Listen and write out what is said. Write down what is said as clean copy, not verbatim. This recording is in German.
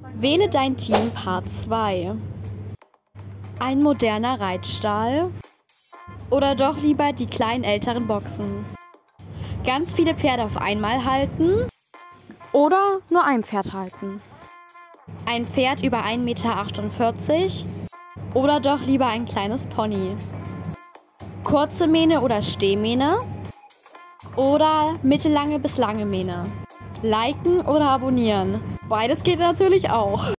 Wähle dein Team Part 2. Ein moderner Reitstall oder doch lieber die kleinen älteren Boxen? Ganz viele Pferde auf einmal halten oder nur ein Pferd halten? Ein Pferd über 1,48 Meter oder doch lieber ein kleines Pony? Kurze Mähne oder Stehmähne oder mittellange bis lange Mähne? Liken oder abonnieren? Beides geht natürlich auch.